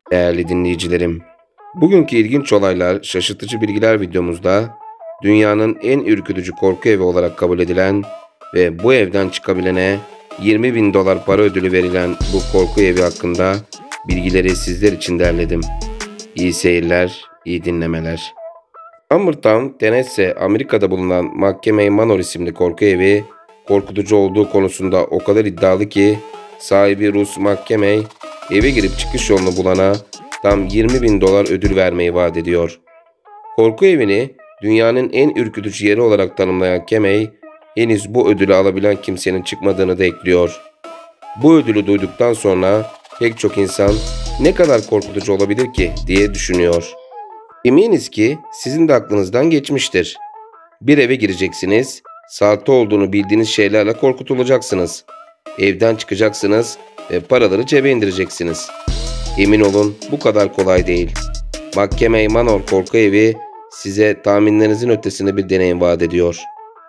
Değerli dinleyicilerim, bugünkü ilginç olaylar, şaşırtıcı bilgiler videomuzda dünyanın en ürkütücü korku evi olarak kabul edilen ve bu evden çıkabilene 20 bin dolar para ödülü verilen bu korku evi hakkında bilgileri sizler için derledim. İyi seyirler, iyi dinlemeler. Summertown, Tennessee, Amerika'da bulunan McCamey Manor isimli korku evi, korkutucu olduğu konusunda o kadar iddialı ki sahibi Russ McCamey, eve girip çıkış yolunu bulana tam 20 bin dolar ödül vermeyi vaat ediyor. Korku evini dünyanın en ürkütücü yeri olarak tanımlayan Camey, henüz bu ödülü alabilen kimsenin çıkmadığını da ekliyor. Bu ödülü duyduktan sonra pek çok insan ne kadar korkutucu olabilir ki diye düşünüyor. Eminiz ki sizin de aklınızdan geçmiştir. Bir eve gireceksiniz, sahte olduğunu bildiğiniz şeylerle korkutulacaksınız. Evden çıkacaksınız ve paraları cebe indireceksiniz. Emin olun bu kadar kolay değil. McCamey Manor korku evi size tahminlerinizin ötesinde bir deneyim vaat ediyor.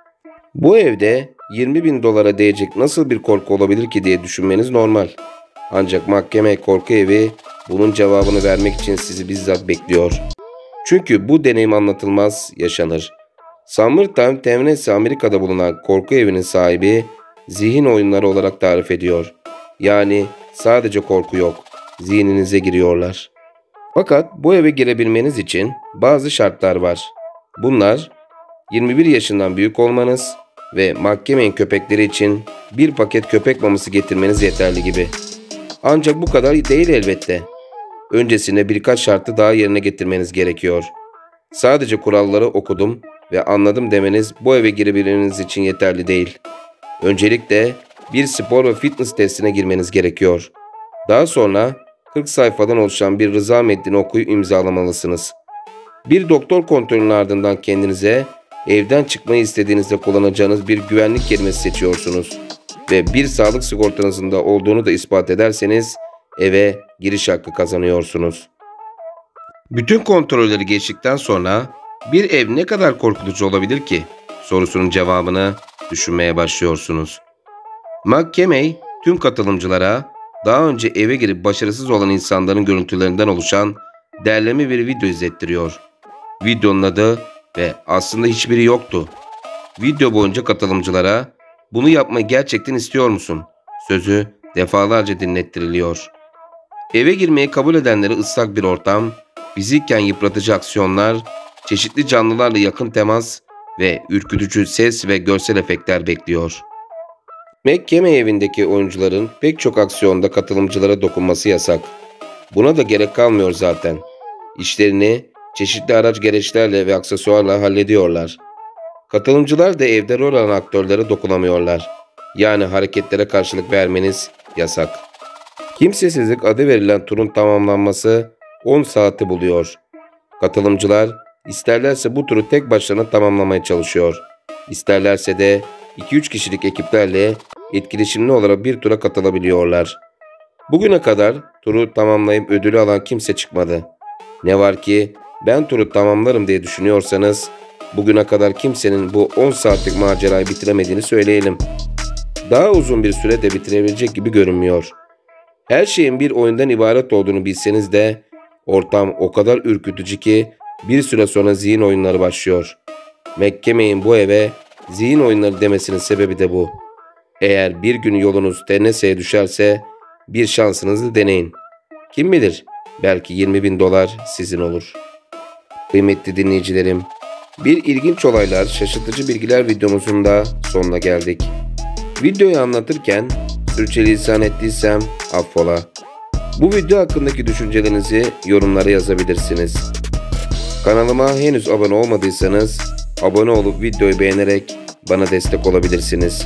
Bu evde 20 bin dolara değecek nasıl bir korku olabilir ki diye düşünmeniz normal. Ancak McCamey korku evi bunun cevabını vermek için sizi bizzat bekliyor. Çünkü bu deneyim anlatılmaz, yaşanır. Summertown, Tennessee, Amerika'da bulunan korku evinin sahibi zihin oyunları olarak tarif ediyor. Yani sadece korku yok, zihninize giriyorlar. Fakat bu eve girebilmeniz için bazı şartlar var. Bunlar 21 yaşından büyük olmanız ve McCamey'in köpekleri için bir paket köpek maması getirmeniz yeterli gibi. Ancak bu kadar değil elbette. Öncesinde birkaç şartı daha yerine getirmeniz gerekiyor. Sadece kuralları okudum ve anladım demeniz bu eve girebilmeniz için yeterli değil. Öncelikle bir spor ve fitness testine girmeniz gerekiyor. Daha sonra 40 sayfadan oluşan bir rıza metnini okuyup imzalamalısınız. Bir doktor kontrolünün ardından kendinize evden çıkmayı istediğinizde kullanacağınız bir güvenlik kelimesi seçiyorsunuz. Ve bir sağlık sigortanızın da olduğunu da ispat ederseniz eve giriş hakkı kazanıyorsunuz. Bütün kontrolleri geçtikten sonra bir ev ne kadar korkutucu olabilir ki sorusunun cevabını düşünmeye başlıyorsunuz. McCamey tüm katılımcılara daha önce eve girip başarısız olan insanların görüntülerinden oluşan derleme bir video izlettiriyor. Videonun adı ve aslında hiçbiri yoktu. Video boyunca katılımcılara "Bunu yapmayı gerçekten istiyor musun?" sözü defalarca dinlettiriliyor. Eve girmeyi kabul edenleri ıslak bir ortam, fiziken yıpratıcı aksiyonlar, çeşitli canlılarla yakın temas ve ürkütücü ses ve görsel efektler bekliyor. McCamey evindeki oyuncuların pek çok aksiyonda katılımcılara dokunması yasak. Buna da gerek kalmıyor zaten. İşlerini çeşitli araç gereçlerle ve aksesuarla hallediyorlar. Katılımcılar da evde rol alan aktörlere dokunamıyorlar. Yani hareketlere karşılık vermeniz yasak. Kimsesizlik adı verilen turun tamamlanması 10 saati buluyor. Katılımcılar isterlerse bu turu tek başlarına tamamlamaya çalışıyor. İsterlerse de 2-3 kişilik ekiplerle etkileşimli olarak bir tura katılabiliyorlar. Bugüne kadar turu tamamlayıp ödülü alan kimse çıkmadı. Ne var ki ben turu tamamlarım diye düşünüyorsanız bugüne kadar kimsenin bu 10 saatlik macerayı bitiremediğini söyleyelim. Daha uzun bir sürede bitirebilecek gibi görünmüyor. Her şeyin bir oyundan ibaret olduğunu bilseniz de ortam o kadar ürkütücü ki bir süre sonra zihin oyunları başlıyor. McCamey'in bu eve zihin oyunları demesinin sebebi de bu. Eğer bir gün yolunuz Tennessee'ye düşerse bir şansınızı deneyin. Kim bilir belki 20 bin dolar sizin olur. Kıymetli dinleyicilerim, bir ilginç olaylar, şaşırtıcı bilgiler videomuzun da sonuna geldik. Videoyu anlatırken sürçülisan ettiysem affola. Bu video hakkındaki düşüncelerinizi yorumlara yazabilirsiniz. Kanalıma henüz abone olmadıysanız abone olup videoyu beğenerek bana destek olabilirsiniz.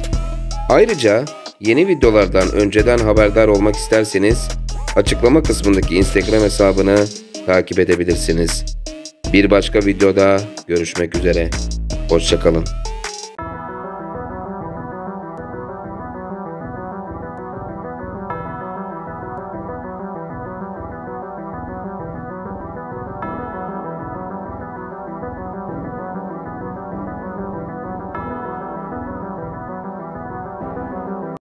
Ayrıca yeni videolardan önceden haberdar olmak isterseniz açıklama kısmındaki Instagram hesabını takip edebilirsiniz. Bir başka videoda görüşmek üzere. Hoşça kalın.